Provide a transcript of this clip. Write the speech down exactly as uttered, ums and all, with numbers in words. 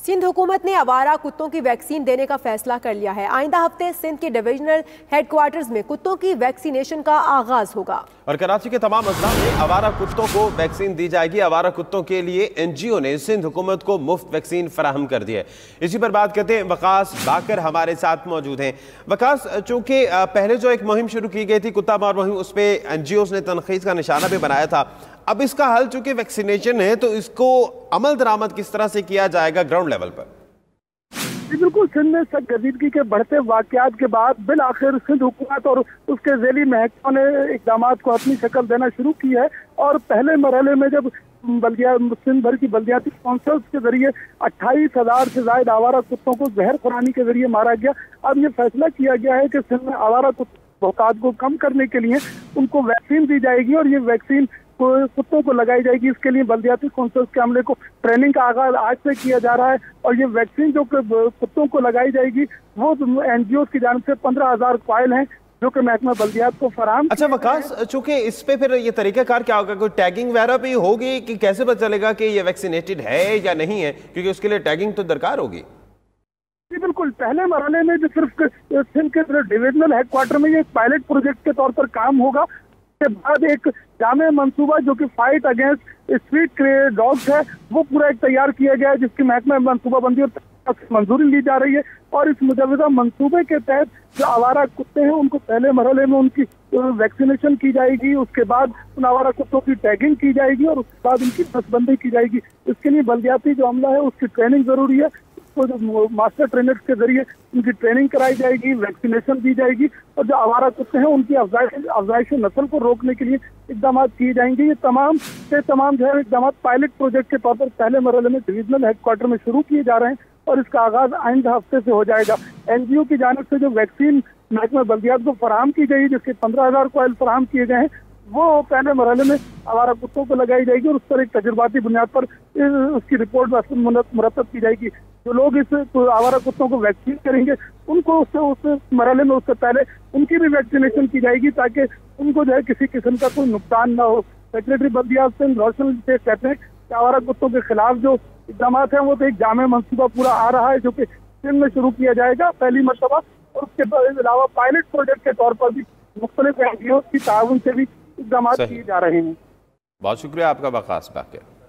सिंध हुकूमत ने आवारा कुत्तों की वैक्सीन देने का फैसला कर लिया है। आइंदा हफ्ते सिंध के डिविजनल हेडक्वार्टर्स में कुत्तों की वैक्सीनेशन का आगाज होगा और कराची के तमाम अजला में आवारा कुत्तों को वैक्सीन दी जाएगी। आवारा कुत्तों के लिए एनजीओ ने सिंध हुकूमत को मुफ्त वैक्सीन फराहम कर दी है। इसी पर बात करते हैं, वकास बाकर हमारे साथ मौजूद हैं। वकास, चूंकि पहले जो एक मुहिम शुरू की गई थी कुत्ता मार मुहिम, उस पर एनजीओ ने तनखीद का निशाना भी बनाया था। अब इसका हल चूंकि वैक्सीनेशन है तो इसको अमल दरामद किस तरह से किया जाएगा ग्राउंड लेवल पर? बिल्कुल, सिंध में संजीदगी के बढ़ते वाकयात के बाद बिल आखिर सिंध हुकूमत और उसके ज़ैली महकमों ने इकदाम को अपनी शक्ल देना शुरू की है। और पहले मरहले में जब बल्दिया सिंध भर की बल्दियाती काउंसिल्स के जरिए अट्ठाईस हजार से ज्यादा आवारा कुत्तों को जहर खुरानी के जरिए मारा गया। अब ये फैसला किया गया है कि सिंध में आवारा बहुतात को कम करने के लिए उनको वैक्सीन दी जाएगी और ये वैक्सीन कुत्तों को लगाई जाएगी। इसके लिए बल्दियाती काउंसिल के अमले को ट्रेनिंग का आगाज आज से किया जा रहा है और ये वैक्सीन जो कुत्तों को लगाई जाएगी वो एनजीओ की जानिब से पंद्रह हजार कॉइल हैं जो कि महकमा बल्दियात को फराहम। अच्छा वकास, चूंकि इस पे फिर ये तरीकाकार क्या होगा? कोई टैगिंग वगैरह भी होगी कि कैसे पता चलेगा कि ये वैक्सीनेटेड है या नहीं है, क्योंकि उसके लिए टैगिंग तो दरकार होगी। जी बिल्कुल, पहले मरहले में जो सिर्फ सिंध के डिविजनल हेडक्वार्टर में ये एक पायलट प्रोजेक्ट के तौर पर काम होगा। के बाद एक जामे मंसूबा जो कि फाइट अगेंस्ट स्ट्रीट डॉग्स है वो पूरा एक तैयार किया गया है, जिसकी महकमा मनसूबाबंदी और मंजूरी ली जा रही है। और इस मुजवजा मंसूबे के तहत जो आवारा कुत्ते हैं उनको पहले मरहले में उनकी वैक्सीनेशन की जाएगी, उसके बाद उन आवारा कुत्तों की टैगिंग की जाएगी और उसके बाद उनकी नसबंदी की जाएगी। इसके लिए बल्दियाती जो अमला है उसकी ट्रेनिंग जरूरी है। तो जो मास्टर ट्रेनर्स के जरिए उनकी ट्रेनिंग कराई जाएगी, वैक्सीनेशन दी जाएगी और जो आवारा कुत्ते हैं उनकी अफजाइश अफजाइश नस्ल को रोकने के लिए इकदाम किए जाएंगे। ये तमाम से तमाम जो है इकदाम पायलट प्रोजेक्ट के तौर पर पहले मरहले में डिविजनल हेडक्वार्टर में शुरू किए जा रहे हैं और इसका आगाज आइंदा हफ्ते से हो जाएगा। एनजीओ की जानिब से जो वैक्सीन महकमा बल्दियात को फराहम की गई, जिसके पंद्रह हजार कॉइल फराहम किए गए हैं, वो पहले मरहले में आवारा कुत्तों को लगाई जाएगी और उस पर एक तजुर्बाती बुनियाद पर उसकी रिपोर्ट मुरतब की जाएगी। जो लोग इस आवारा कुत्तों को वैक्सीन करेंगे उनको उससे उस मरहले में उससे पहले उनकी भी वैक्सीनेशन की जाएगी ताकि उनको जो है किसी किस्म का कोई नुकसान ना हो। सेक्रेटरी बल्दियात सिंध रोशन से कहते हैं कि आवारा कुत्तों के खिलाफ जो इकदाम हैं वो तो एक जामे मंसूबा पूरा आ रहा है जो कि सिंध में शुरू किया जाएगा पहली मरतबा, और उसके अलावा पायलट प्रोजेक्ट के तौर पर भी मुख्तलिफ एनजीओ की ताउन से भी इकदाम किए जा रहे हैं। बहुत शुक्रिया आपका वकास बाकर।